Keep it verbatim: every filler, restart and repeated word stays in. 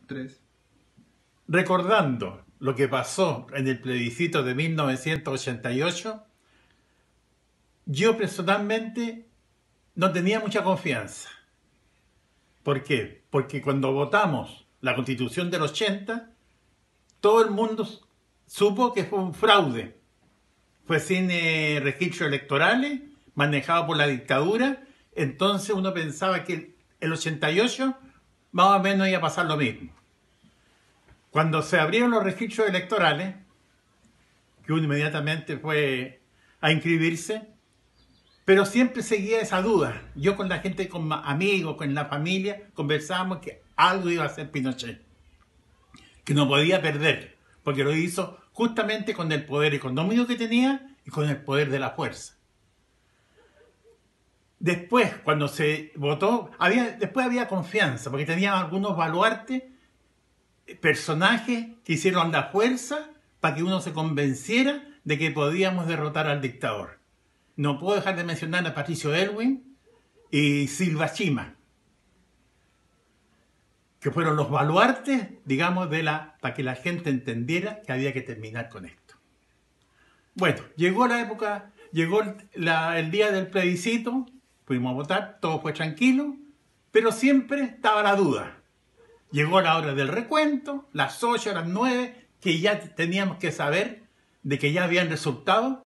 tres. Recordando lo que pasó en el plebiscito de mil novecientos ochenta y ocho, yo personalmente no tenía mucha confianza. ¿Por qué? Porque cuando votamos la Constitución del ochenta, todo el mundo supo que fue un fraude. Fue sin eh, registros electorales, manejado por la dictadura. Entonces uno pensaba que el ochenta y ocho más o menos iba a pasar lo mismo. Cuando se abrieron los registros electorales, que uno inmediatamente fue a inscribirse, pero siempre seguía esa duda. Yo con la gente, con amigos, con la familia, conversábamos que algo iba a hacer Pinochet, que no podía perder, porque lo hizo justamente con el poder económico que tenía y con el poder de la fuerza. Después, cuando se votó, había, después había confianza, porque tenía algunos baluartes, personajes que hicieron la fuerza para que uno se convenciera de que podíamos derrotar al dictador. No puedo dejar de mencionar a Patricio Aylwin y Silva Chima, que fueron los baluartes, digamos, de la, para que la gente entendiera que había que terminar con esto. Bueno, llegó la época, llegó la, el día del plebiscito, fuimos a votar, todo fue tranquilo, pero siempre estaba la duda. Llegó la hora del recuento, las ocho, las nueve, que ya teníamos que saber de que ya habían resultados.